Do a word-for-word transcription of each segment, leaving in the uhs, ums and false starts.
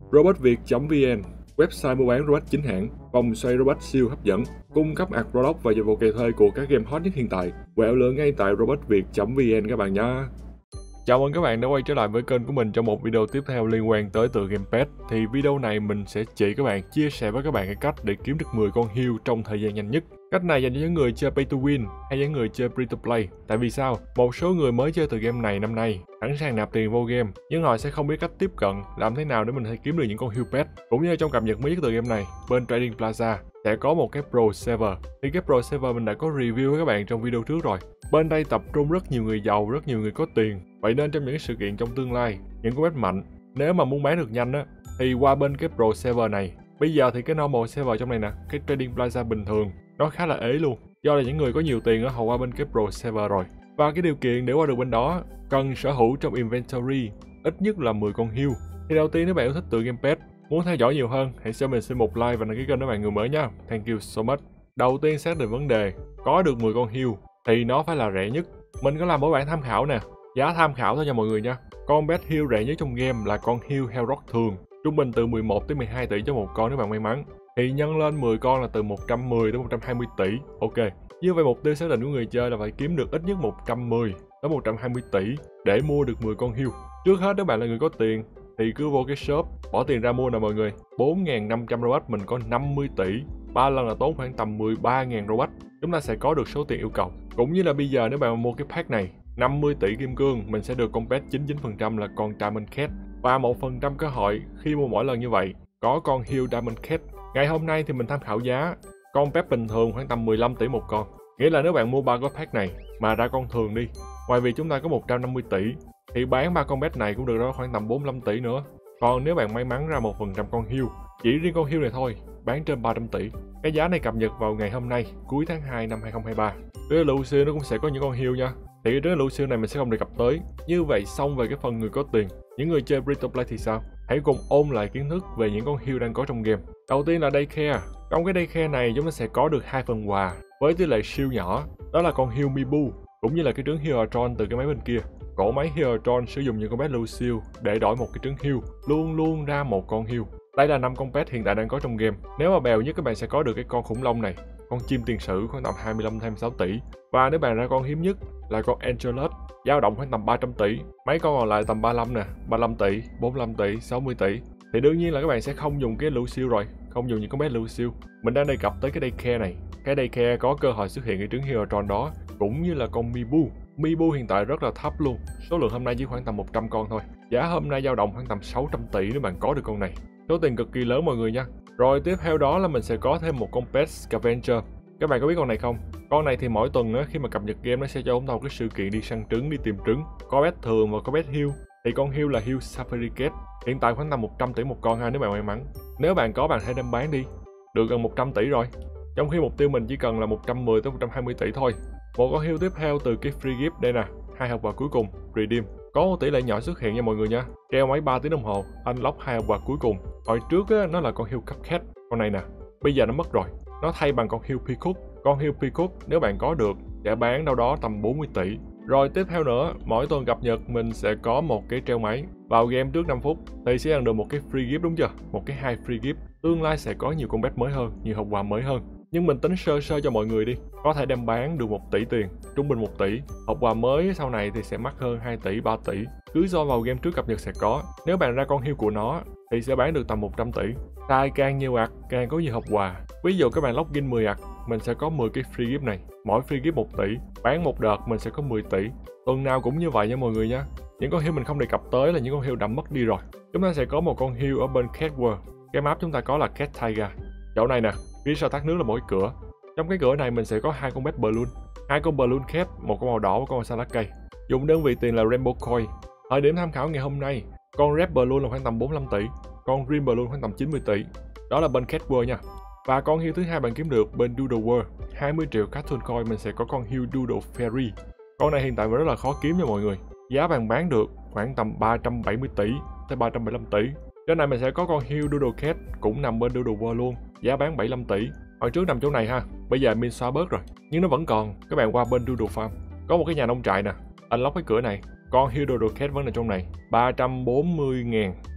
Robotviet.vn, website mua bán robot chính hãng, vòng xoay robot siêu hấp dẫn, cung cấp ạc product và dịch vụ kèm thuê của các game hot nhất hiện tại. Quẹo lựa ngay tại robotviet.vn các bạn nhé. Chào mừng các bạn đã quay trở lại với kênh của mình trong một video tiếp theo liên quan tới tựa game pet. Thì video này mình sẽ chỉ các bạn chia sẻ với các bạn cái cách để kiếm được mười con hươu trong thời gian nhanh nhất. Cách này dành cho những người chơi pay to win hay những người chơi free to play. Tại vì sao? Một số người mới chơi tựa game này năm nay sẵn sàng nạp tiền vô game, nhưng họ sẽ không biết cách tiếp cận làm thế nào để mình có thể kiếm được những con hươu pet. Cũng như trong cập nhật mới nhất tựa game này, bên Trading Plaza sẽ có một cái Pro Server. Thì cái Pro Server mình đã có review với các bạn trong video trước rồi. Bên đây tập trung rất nhiều người giàu, rất nhiều người có tiền. Vậy nên trong những sự kiện trong tương lai, những con pet mạnh, nếu mà muốn bán được nhanh á, thì qua bên cái Pro Server này. Bây giờ thì cái normal server trong này nè, cái Trading Plaza bình thường, nó khá là ế luôn. Do là những người có nhiều tiền á, họ qua bên cái Pro Server rồi. Và cái điều kiện để qua được bên đó, cần sở hữu trong inventory ít nhất là mười con hươu. Thì đầu tiên nếu bạn yêu thích tựa game pet, muốn theo dõi nhiều hơn, hãy cho mình xin một like và đăng ký kênh các bạn người mới nha. Thank you so much. Đầu tiên xác định vấn đề, có được mười con hươu thì nó phải là rẻ nhất. Mình có làm mỗi bản tham khảo nè, giá tham khảo thôi cho mọi người nha. Con pet hươu rẻ nhất trong game là con hươu heo rock thường, trung bình từ mười một tới mười hai tỷ cho một con nếu bạn may mắn. Thì nhân lên mười con là từ một trăm mười tới một trăm hai mươi tỷ. Ok, như vậy mục tiêu xác định của người chơi là phải kiếm được ít nhất một trăm mười tới một trăm hai mươi tỷ để mua được mười con hươu. Trước hết nếu bạn là người có tiền thì cứ vô cái shop, bỏ tiền ra mua nè mọi người. bốn nghìn năm trăm robot mình có năm mươi tỷ, ba lần là tốn khoảng tầm mười ba nghìn robot. Chúng ta sẽ có được số tiền yêu cầu. Cũng như là bây giờ nếu bạn mua cái pack này năm mươi tỷ kim cương, mình sẽ được con pet chín mươi chín phần trăm là con Diamond Cat và một phần trăm cơ hội khi mua mỗi lần như vậy có con hươu Diamond Cat. Ngày hôm nay thì mình tham khảo giá con pet bình thường khoảng tầm mười lăm tỷ một con. Nghĩa là nếu bạn mua ba cái pack này mà ra con thường đi, ngoài vì chúng ta có một trăm năm mươi tỷ thì bán ba con pet này cũng được ra khoảng tầm bốn mươi lăm tỷ nữa. Còn nếu bạn may mắn ra một phần trăm con hươu, chỉ riêng con hươu này thôi, bán trên ba trăm tỷ. Cái giá này cập nhật vào ngày hôm nay, cuối tháng hai năm hai không hai ba. Cái Lucio nó cũng sẽ có những con hươu nha. Thì cái Lucio này mình sẽ không đề cập tới. Như vậy xong về cái phần người có tiền. Những người chơi free to play thì sao? Hãy cùng ôn lại kiến thức về những con hươu đang có trong game. Đầu tiên là Daycare. Trong cái Daycare này chúng ta sẽ có được hai phần quà với tỷ lệ siêu nhỏ. Đó là con hươu Mibu cũng như là cái trứng Heatron từ cái máy bên kia. Cổ máy Heatron sử dụng những con pet Lucio để đổi một cái trứng hươu, luôn luôn ra một con hươu. Đây là năm con pet hiện tại đang có trong game. Nếu mà bèo nhất các bạn sẽ có được cái con khủng long này, con chim tiền sử khoảng tầm hai mươi lăm đến hai mươi sáu tỷ. Và nếu bạn ra con hiếm nhất là con Angelus, dao động khoảng tầm ba trăm tỷ. Mấy con còn lại tầm ba mươi lăm nè, ba mươi lăm tỷ, bốn mươi lăm tỷ, sáu mươi tỷ. Thì đương nhiên là các bạn sẽ không dùng cái Lucio rồi, không dùng những con pet Lucio. Mình đang đề cập tới cái Daycare này. Cái Daycare có cơ hội xuất hiện cái trứng Heatron đó, cũng như là con Mibu. Mibu hiện tại rất là thấp luôn, số lượng hôm nay chỉ khoảng tầm một trăm con thôi. Giá hôm nay dao động khoảng tầm sáu trăm tỷ nếu bạn có được con này. Số tiền cực kỳ lớn mọi người nha. Rồi tiếp theo đó là mình sẽ có thêm một con pet Scavenger. Các bạn có biết con này không? Con này thì mỗi tuần á, khi mà cập nhật game nó sẽ cho chúng ta một cái sự kiện đi săn trứng, đi tìm trứng. Có pet thường và có pet hươu. Thì con hươu là hươu Safari Cat. Hiện tại khoảng tầm một trăm tỷ một con ha nếu bạn may mắn. Nếu bạn có bạn hãy đem bán đi. Được gần một trăm tỷ rồi. Trong khi mục tiêu mình chỉ cần là một trăm mười tới một trăm hai mươi tỷ thôi. Một con hươu tiếp theo từ cái free gift đây nè, hai hộp quà cuối cùng, redeem. Có một tỷ lệ nhỏ xuất hiện nha mọi người nha. Treo máy ba tiếng đồng hồ, unlock hai hộp quà cuối cùng. Hồi trước á, nó là con hươu Cupcat, con này nè. Bây giờ nó mất rồi. Nó thay bằng con hươu Peacock. Con hươu Peacock nếu bạn có được sẽ bán đâu đó tầm bốn mươi tỷ. Rồi tiếp theo nữa, mỗi tuần cập nhật mình sẽ có một cái treo máy. Vào game trước năm phút thì sẽ nhận được một cái free gift đúng chưa? Một cái hai free gift. Tương lai sẽ có nhiều con pet mới hơn, nhiều hộp quà mới hơn. Nhưng mình tính sơ sơ cho mọi người đi. Có thể đem bán được một tỷ tiền, trung bình một tỷ. Hộp quà mới sau này thì sẽ mắc hơn hai tỷ, ba tỷ. Cứ do vào game trước cập nhật sẽ có. Nếu bạn ra con hươu của nó thì sẽ bán được tầm một trăm tỷ. Tài càng nhiều ạc, càng có nhiều hộp quà. Ví dụ các bạn login mười ạc, mình sẽ có mười cái free gift này. Mỗi free gift một tỷ. Bán một đợt mình sẽ có mười tỷ. Tuần nào cũng như vậy nha mọi người nha. Những con hươu mình không đề cập tới là những con hươu đã mất đi rồi. Chúng ta sẽ có một con hươu ở bên Cat World. Cái map chúng ta có là Cat Tiger. Chỗ này nè, phía sau thác nước là mỗi cửa. Trong cái cửa này mình sẽ có hai con pet Balloon, hai con Balloon Cat, một con màu đỏ và con màu xanh lá cây. Dùng đơn vị tiền là Rainbow Coin. Thời điểm tham khảo ngày hôm nay, con Red Balloon là khoảng tầm bốn mươi lăm tỷ, con Green Balloon khoảng tầm chín mươi tỷ. Đó là bên Cat World nha. Và con hươu thứ hai bạn kiếm được bên Doodle World, hai mươi triệu Cartoon Coin mình sẽ có con hươu Doodle Fairy. Con này hiện tại vẫn rất là khó kiếm nha mọi người. Giá bạn bán được khoảng tầm ba trăm bảy mươi tỷ tới ba trăm bảy mươi lăm tỷ. Cái này mình sẽ có con hươu Doodle Cat cũng nằm bên Doodle World luôn, giá bán bảy mươi lăm tỷ. Hồi trước nằm chỗ này ha, bây giờ min xóa bớt rồi, nhưng nó vẫn còn. Các bạn qua bên Doodle Farm, có một cái nhà nông trại nè, unlock cái cửa này, con hươu Doodle Cat vẫn ở trong này, ba trăm bốn mươi ngàn.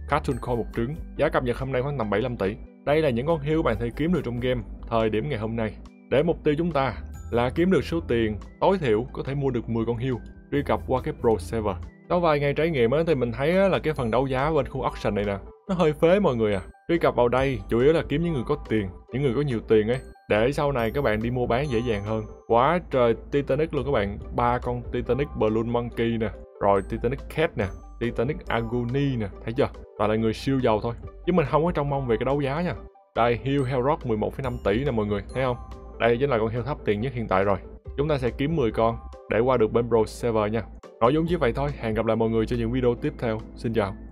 Cartoon Coin một trứng. Giá cập nhật hôm nay khoảng tầm bảy mươi lăm tỷ. Đây là những con hươu bạn thể kiếm được trong game thời điểm ngày hôm nay. Để mục tiêu chúng ta là kiếm được số tiền tối thiểu có thể mua được mười con hươu. Truy cập qua cái Pro Server. Sau vài ngày trải nghiệm thì mình thấy là cái phần đấu giá bên khu auction này nè, nó hơi phế mọi người à. Truy cập vào đây chủ yếu là kiếm những người có tiền, những người có nhiều tiền ấy, để sau này các bạn đi mua bán dễ dàng hơn. Quá trời Titanic luôn các bạn, ba con Titanic Balloon Monkey nè, rồi Titanic Cat nè, Titanic Agony nè, thấy chưa? Toàn là người siêu giàu thôi, chứ mình không có trông mong về cái đấu giá nha. Đây, hươu Hellrock mười một phẩy năm tỷ nè mọi người, thấy không? Đây chính là con hươu thấp tiền nhất hiện tại rồi. Chúng ta sẽ kiếm mười con để qua được bên Pro Server nha. Nội dung chỉ vậy thôi, hẹn gặp lại mọi người trong những video tiếp theo. Xin chào.